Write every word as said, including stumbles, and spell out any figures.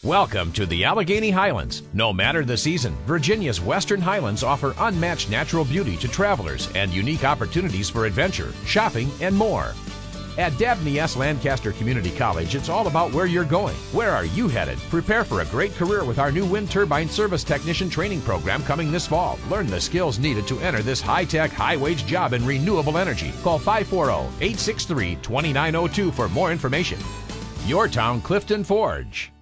Welcome to the Allegheny Highlands. No matter the season, Virginia's Western Highlands offer unmatched natural beauty to travelers and unique opportunities for adventure, shopping, and more. At Dabney S. Lancaster Community College, it's all about where you're going. Where are you headed? Prepare for a great career with our new wind turbine service technician training program coming this fall. Learn the skills needed to enter this high-tech, high-wage job in renewable energy. Call five four zero, eight six three, two nine zero two for more information. Your town, Clifton Forge.